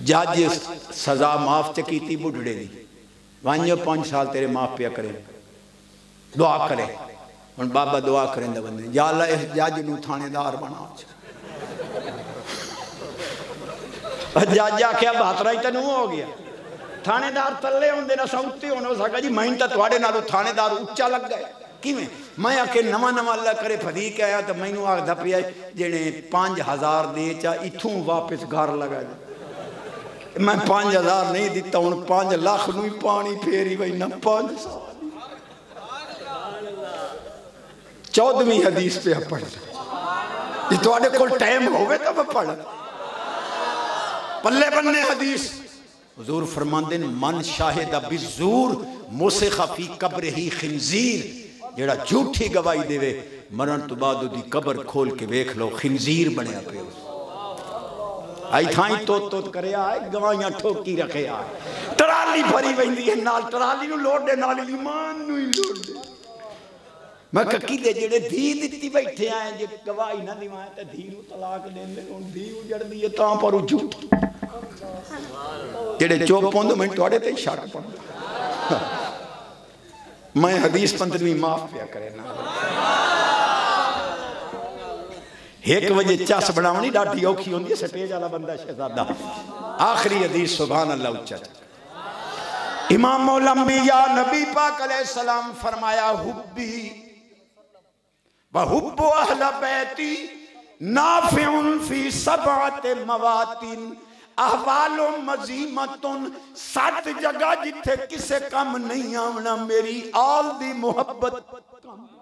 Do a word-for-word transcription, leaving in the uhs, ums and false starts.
जज सजा माफ च की बुढ़ड़े दी वंजो पांच साल तेरे माफ पिया करे दुआ करे हम बाबा दुआ करें बंदे या अल्लाह इस जज नूं थानेदार बना जज आख्या बहातरा ही तेनू हो गया थानेदार तले होंदे ना सौते होने हो सका जी मैं तो तुहाडे नालों थानेदार उच्चा लग गया किवें मैं आके नवा नवा अल्लाह करे फरीक आया तो मैनू आखदा पिया जिहड़े पांच हजार दे चा इथों वापस घर लगा जा मैं पांच हजार नहीं दिता हुण पांच लाख नूं ही पानी फेरी बैठा पांच सौ चौदहवीं हदीस पे पढ़ जी तुहाडे कोल टाइम होवे तो मैं पढ़ पल्ले बन्ने हदीस हुजूर फरमांदे मन शाहिद बिज़ूर मुसिख फी कब्र ही खिंजीर जेड़ा झूठी गवाही देवे मरण तो बाद उदी कब्र खोल के वेख लो खिंजीर बनया पे आई थाई तो तो करे आए गवाहियां ठोकी रखे आए ट्राली भरी वेंदी है नाल ट्राली नु लोड दे नाल ईमान नु ही लोड दे मैं ककी दे जेड़े धी दित्ती बैठे आए जे गवाही ना दिवाए ते धी नु तलाक देंदे हुन धी उजड़दी है तां पर झूठ जेड़े चुप होंदे मैं तुहाडे ते शक पड़दा मैं हदीस पंद्रहवीं माफ पिया करे ना एक बजे चस बनावनी डाढी औखी होंदी है स्टेज वाला बंदा शहजादा आखिरी हदीस सुभान अल्लाह उच्चा इमाम मौलंबिया नबी पाक अलैहि सलाम फरमाया हुब्बी व हुब्बु अहल बैती नाफिउन फी सबअति मवातिन अहवालो मजीमतुन सात जगह जिथे किसे कम नहीं आवना मेरी आल दी मुहब्बत